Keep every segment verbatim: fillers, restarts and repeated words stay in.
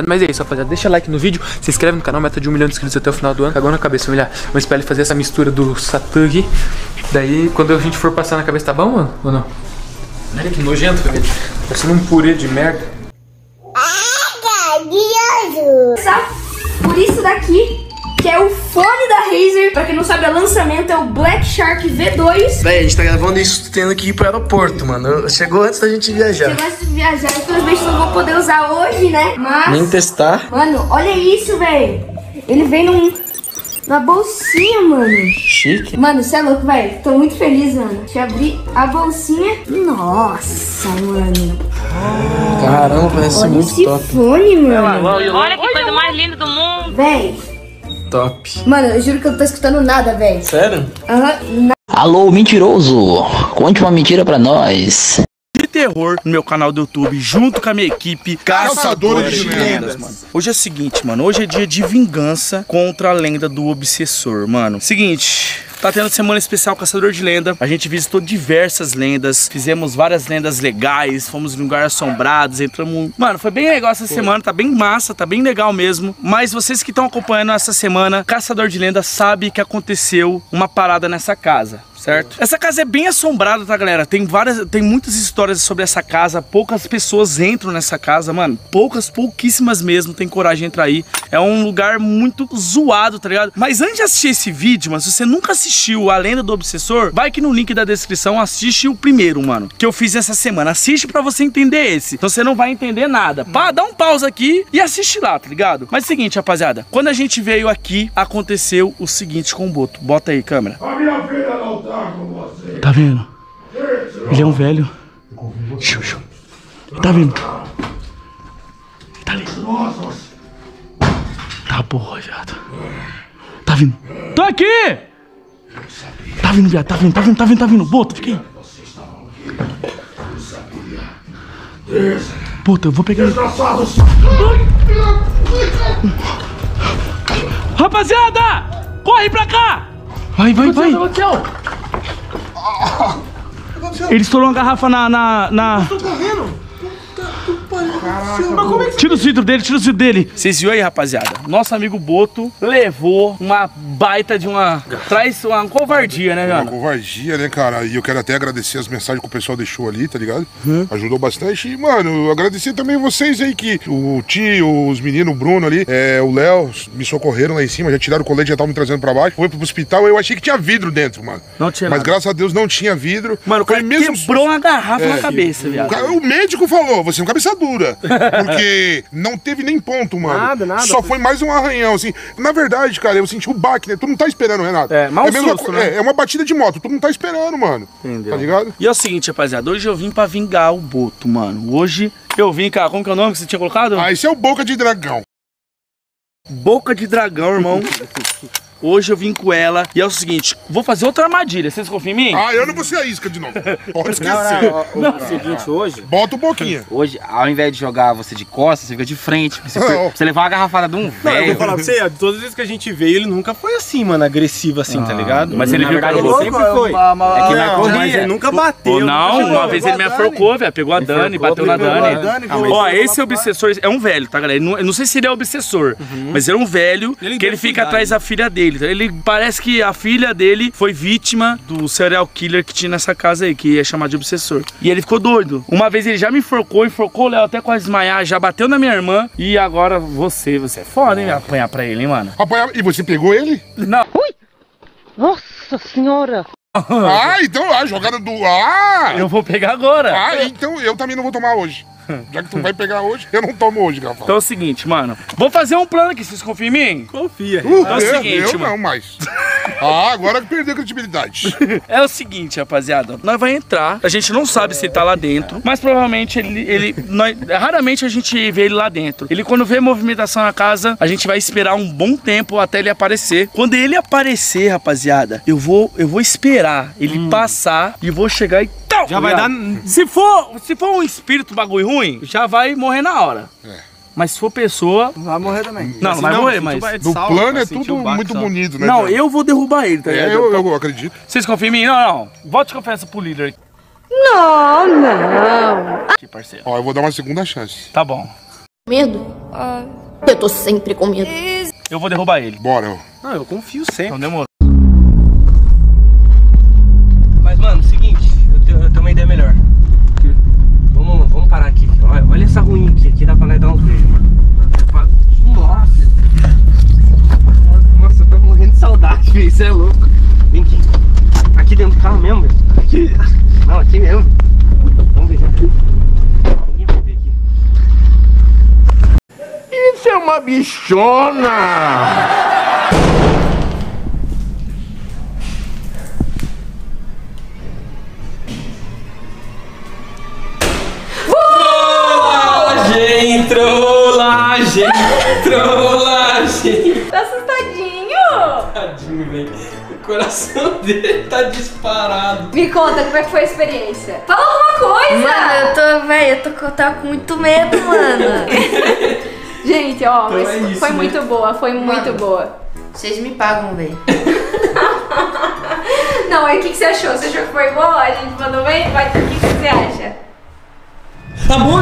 Mas é isso, rapaziada. Deixa like no vídeo, se inscreve no canal, meta de um milhão de inscritos até o final do ano. Agora na cabeça, familiar. Vamos esperar ele fazer essa mistura do Satang. Daí, quando a gente for passar na cabeça, tá bom, mano? Ou não? Olha que nojento, família. Parecendo um purê de merda. Por isso daqui, que é o fone da Razer. Pra quem não sabe, o lançamento é o Black Shark V dois. Véi, a gente tá gravando isso tendo que ir pro aeroporto, mano. Chegou antes da gente viajar. Chegou antes de viajar, então vezes não vou poder usar hoje, né? Mas... nem testar. Mano, olha isso, velho. Ele vem num... na bolsinha, mano. Chique. Mano, você é louco, velho. Tô muito feliz, mano. Deixa eu abrir a bolsinha. Nossa, mano. Caramba, parece olha muito esse top. Fone, mano. Olha que coisa mais linda do mundo. Véi. Top. Mano, eu juro que eu não tô escutando nada, velho. Sério? Aham. Uhum, Alô, mentiroso. Conte uma mentira pra nós. De terror no meu canal do YouTube, junto com a minha equipe Caçadores de Lendas, mano. Hoje é o seguinte, mano, hoje é dia de vingança contra a lenda do obsessor, mano. Seguinte, tá tendo semana especial Caçador de Lenda. A gente visitou diversas lendas, fizemos várias lendas legais, fomos em lugares assombrados, entramos... Mano, foi bem legal essa semana, tá bem massa, tá bem legal mesmo. Mas vocês que estão acompanhando essa semana, Caçador de Lenda sabe que aconteceu uma parada nessa casa, certo? Essa casa é bem assombrada, tá, galera? Tem várias, tem muitas histórias sobre essa casa. Poucas pessoas entram nessa casa, mano. Poucas, pouquíssimas mesmo tem coragem de entrar aí. É um lugar muito zoado, tá ligado? Mas antes de assistir esse vídeo, mano, se você nunca assistiu A Lenda do Obsessor, vai aqui no link da descrição, assiste o primeiro, mano, que eu fiz essa semana. Assiste pra você entender esse. Então você não vai entender nada. Pá, dá um pausa aqui e assiste lá, tá ligado? Mas é o seguinte, rapaziada. Quando a gente veio aqui, aconteceu o seguinte com o Boto. Bota aí, câmera. A minha filha não tá com você. Tá vendo? Ele é um velho. Xiu, xiu. Tá vendo? Ele tá ali. Tá porra, viado. Tá vindo. Tô aqui! Tá vindo, viado. Tá vindo, tá vindo, tá vindo, tá vindo. Boto, fica aí. Puta, eu vou pegar ele. Rapaziada! Corre pra cá! Vai, vai, vai. Ele estourou uma garrafa na... na, na... Eu tô correndo. Caraca, tira o vidro dele, tira o vidro dele. Vocês viram aí, rapaziada? Nosso amigo Boto levou uma baita de uma... Traz uma covardia, né, Uma Jana? covardia, né, cara? E eu quero até agradecer as mensagens que o pessoal deixou ali, tá ligado? Hum. Ajudou bastante. E, mano, agradecer também vocês aí que o tio, os meninos, o Bruno ali, é, o Léo, me socorreram lá em cima, já tiraram o colete, já estavam me trazendo pra baixo. Foi pro hospital, eu achei que tinha vidro dentro, mano. Não tinha Mas nada. graças a Deus não tinha vidro. Mano, o cara mesmo... quebrou uma garrafa é, na cabeça, viado. O, cara, o médico falou, você é um cabeça dura. Porque não teve nem ponto, mano. Nada, nada. Só foi mais um arranhão, assim. Na verdade, cara, eu senti o baque, né? Tu não tá esperando, Renato. É, mal é, mesmo susto, uma, né? é, é uma batida de moto, tu não tá esperando, mano. Entendeu? Tá ligado? E é o seguinte, rapaziada, hoje eu vim pra vingar o Boto, mano. Hoje eu vim, cara, como que é o nome que você tinha colocado? Ah, esse é o Boca de Dragão. Boca de Dragão, irmão. Hoje eu vim com ela e é o seguinte, vou fazer outra armadilha, vocês confiam em mim? Ah, eu não vou ser a isca de novo. Pode esquecer. Não, não, o, o seguinte, hoje... Bota o Boquinha. Hoje, ao invés de jogar você de costas, você fica de frente. Você, Não. você levar uma garrafada de um Não, eu velho. vou falar pra você, todas as vezes que a gente veio, ele nunca foi assim, mano, agressivo assim, tá ligado? Mas ele Na viu que verdade, eu ele sempre foi. É que na Não, corrida... mas ele nunca bateu. Ou não, nunca uma chegou. vez ele me enforcou, velho. Pegou a Dani, bateu na pegou a Dani. Dani, Ah, foi- Ó, esse obsessor é um velho, tá, galera? Ele não- Eu não sei se ele é obsessor, mas ele é um velho Ele que ele deve fica cuidar, atrás né? da filha dele. Ele parece que a filha dele foi vítima do serial killer que tinha nessa casa aí, que é chamado de obsessor. E ele ficou doido. Uma vez ele já me enforcou, enforcou o Léo até quase desmaiar, já bateu na minha irmã. E agora você, você é foda, hein? Apanhar pra ele, hein, mano? Apanhar... E você pegou ele? Não. Nossa senhora. Ah, então a jogada do... Ah! Eu vou pegar agora. Ah, então eu também não vou tomar hoje. Já que tu vai pegar hoje, eu não tomo hoje, Rafa. Então é o seguinte, mano. Vou fazer um plano aqui, vocês confiam em mim? Confia. Uh, Então é o eu, seguinte, eu mano. não mais. Ah, agora que perdeu a credibilidade. É o seguinte, rapaziada, nós vai entrar, a gente não sabe se ele tá lá dentro, mas provavelmente ele, ele nós, raramente a gente vê ele lá dentro. Ele quando vê movimentação na casa, a gente vai esperar um bom tempo até ele aparecer. Quando ele aparecer, rapaziada, eu vou, eu vou esperar ele hum. passar e vou chegar e tal. Já vai dar... Se for, se for um espírito bagulho ruim, já vai morrer na hora. É. Mas se for pessoa... Vai morrer também. Não, não vai não, morrer, se mas... tu vai de No salvo, plano vai é sentir tudo o baque muito só. bonito, né? Não, Thiago? eu vou derrubar ele, tá ligado? É, eu, eu acredito. Vocês confiam em mim? Não, não. Volte confiança pro líder. Não, não. Aqui, parceiro. Ó, eu vou dar uma segunda chance. Tá bom. Medo? Eu tô sempre com medo. Eu vou derrubar ele. Bora. Não, eu confio sempre. Então demorou. Mas, mano, seguinte, eu tenho, eu tenho uma ideia melhor. Vamos, vamos parar aqui. Olha, olha essa ruim aqui. Aqui dá pra nós dar uns beijos, mano. Nossa. Nossa, eu tô morrendo de saudade, velho. Isso é louco. Vem aqui. Aqui dentro do carro mesmo, velho. Aqui. Não, aqui mesmo. Vamos beijar aqui. Ninguém vai ver aqui. Isso é uma bichona! Trollagem, trollagem, trollagem. Tá assustadinho? Tadinho, velho. O coração dele tá disparado. Me conta, como é que foi a experiência? Fala alguma coisa! Mano, eu tô, velho, eu tô, eu tava com muito medo, mano. Gente, ó, Então mas é isso, foi né? muito boa, foi Mano. muito boa. Vocês me pagam, velho. Não, aí o que, que você achou? Você achou que foi boa? A gente mandou bem? Vai, o que, que você acha? Amor!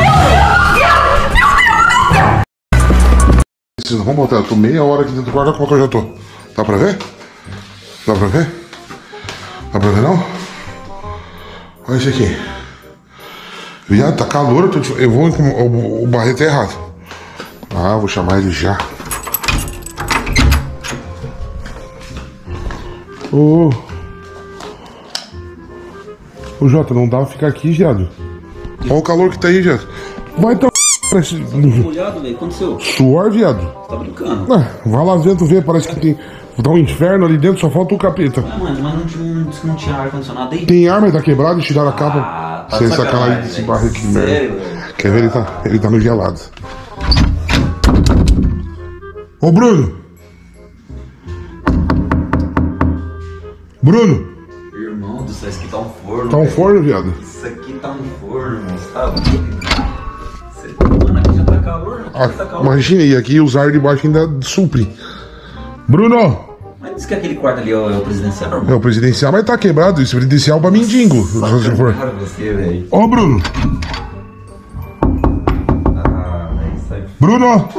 Vamos botar, eu tô meia hora aqui dentro do quarto, como que eu já tô? Dá pra ver? Dá pra ver? Dá pra ver não? Olha isso aqui. Viado, tá calor, eu, tô, eu vou, o, o Barreto é errado. Ah, vou chamar ele já. Ô, ô Jota, não dá pra ficar aqui, viado. Olha o calor que tá aí, viado. Vai tá. Parece... Molhado, velho. Aconteceu? Suor, viado. Tá brincando? Ah, vai lá dentro ver, parece que tem. Tá um inferno ali dentro, só falta o capeta. Ah, mano, mas não tinha, não, não tinha ar-condicionado aí? Tem arma, tá quebrado, tiraram a capa. Ah, tá Sem de sacanagem sacanagem, desse velho. barro aqui, Sério, merda. velho? Quer ver? Ele tá, ele tá no gelado. Ô, Bruno! Bruno! Irmão do céu, isso aqui tá um forno. Tá um velho. forno, viado? Isso aqui tá um forno, sabe? Você... Mano, aqui já tá calor, aqui Ah, já tá calor. imagina, e aqui os ar de baixo ainda supre. Bruno! Mas diz que aquele quarto ali é o, é o presidencial, irmão. É o presidencial, mas tá quebrado. Esse presidencial pra mendigo, se você for. Claro você, velho. Ô, Bruno! Ah, velho, sai. Bruno!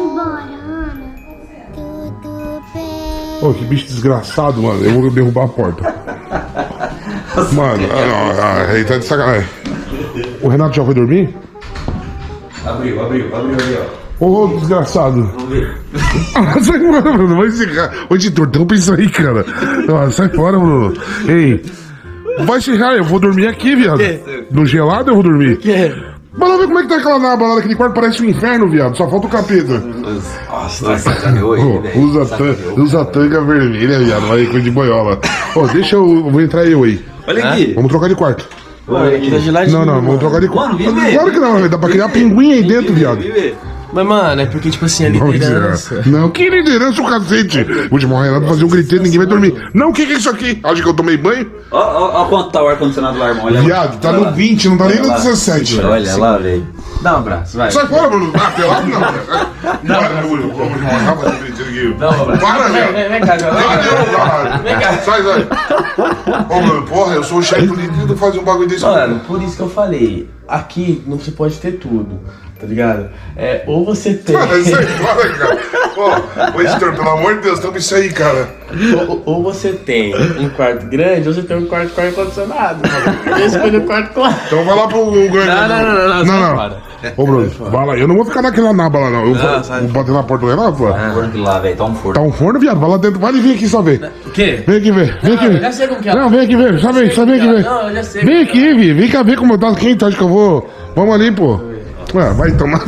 Ô, que bicho desgraçado, mano. Eu vou derrubar a porta. Mano, ah, não, ah, aí tá de sacanagem. O Renato já foi dormir? Abriu, abriu, abriu ali, ó. Ô, desgraçado. Vamos ver. Ah, sai fora, Bruno. Vai encerrar. Ô, editor, tampa isso aí, cara. Ah, sai fora, Bruno. Ei, vai encerrar. Eu vou dormir aqui, viado. No gelado eu vou dormir. Mas lá ver como é que tá aquela naba lá naquele quarto. Parece um inferno, viado. Só falta o capeta. Nossa, sacaneou ele, Oh, velho. usa, tan usa tanga vermelha, viado. Vai coisa de boiola. Ô, deixa eu. eu Vou entrar eu aí. Olha aqui. Vamos trocar de quarto. Olha aqui. Tá geladinho. Não, não, vamos trocar de quarto. Mano, vem ver. Claro que não, velho. Dá pra criar pinguim aí dentro, viado. Mas, mano, é porque, tipo assim, a Vamos liderança. dizer, não, que liderança o cacete. Vou chamar o Renato pra fazer um griteiro, ninguém vai dormir. Não, o que, que é isso aqui? Acha que eu tomei banho? Ó, ó, ó quanto tá o ar-condicionado lá, irmão. Olha lá. Viado, tá Olha no lá. vinte, não tá nem Olha no lá. dezessete. Olha lá, velho. Dá um abraço, vai. Sai fora, Bruno. Ah, pelado não. Para, Bruno. Vamos chamar o Renato pra fazer um griteiro aqui. Dá um abraço. Para, Vem, velho. vem, vem cá, vem cá. Vem cá. Sai, sai. Ô, Bruno, porra, eu sou o chefe político de fazer um bagulho desse. Mano, por isso que eu falei, aqui não se pode ter tudo, tá ligado? É, ou você tem. Sai fora, cara. Ô, ô, editor, pelo amor de Deus, tamo isso aí, cara. ou, ou você tem um quarto grande, ou você tem um quarto com ar-condicionado. Eu escolhi o quarto com ar. Então vai lá pro grande. Não, não, não, não, não, sai não. fora. Ô, Bruno, vai lá. Eu não vou ficar naquela naba lá, não. Eu vou, Não, sai. vou bater na porta do Renato, pô. Um forno aqui lá, velho. Tá um forno. Tá um forno, viado? Vai lá dentro. Vai vir aqui só ver. O quê? Vem aqui ver. Vem Não, aqui eu ver. já sei como que é. Não, vem aqui ver. Só vem, só vem aqui ver. Não, eu já sei Vem como que é. aqui, Vi. Vem cá ver como tá quente. Acho que eu vou. Vamos ali, pô. Ah, vai tomar.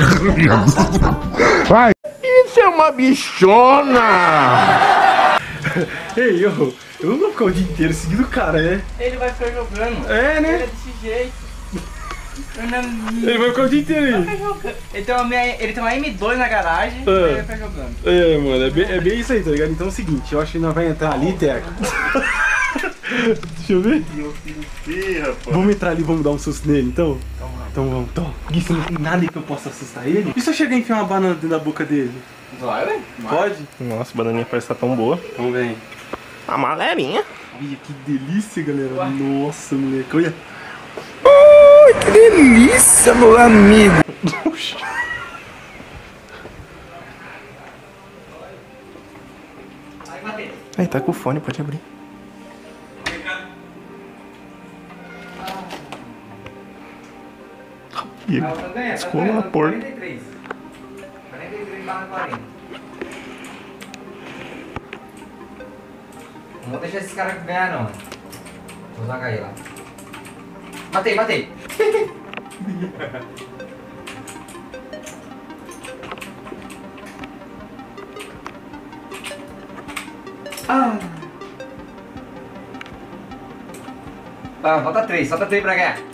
Vai. Isso é uma bichona! Ei, eu, eu não vou ficar o dia inteiro seguindo o cara, né? Ele vai ficar jogando. É, né? Ele é desse jeito. Eu não- Ele vai ficar o dia inteiro Vai aí. ficar jogando. Ele tem uma, ele tem uma M dois na garagem É. e ele vai ficar jogando. É, mano, é bem, é bem isso aí, tá ligado? Então é o seguinte, eu acho que nós vamos entrar ali, Teca. Deixa eu ver. Vamos entrar ali, vamos dar um susto nele, então? Então vamos, então. Gui, você não tem nada aí que eu possa assustar ele? E se eu chegar e enfiar uma banana dentro da boca dele? Vai, velho. Pode? Nossa, a bananinha parece estar tão boa. Então vem. A malerinha. Olha que delícia, galera. Nossa, moleque, olha. Ai, que delícia, meu amigo! bater. Aí, tá com o fone, pode abrir. Ih, Ah, tá ganhando, tá descolou ganhando, a porta. quarenta e três. quarenta e três barra quarenta. Não vou deixar esses caras ganhar, não. Vou usar aí lá. Matei, matei. Ah. Tá, falta três, falta três pra ganhar.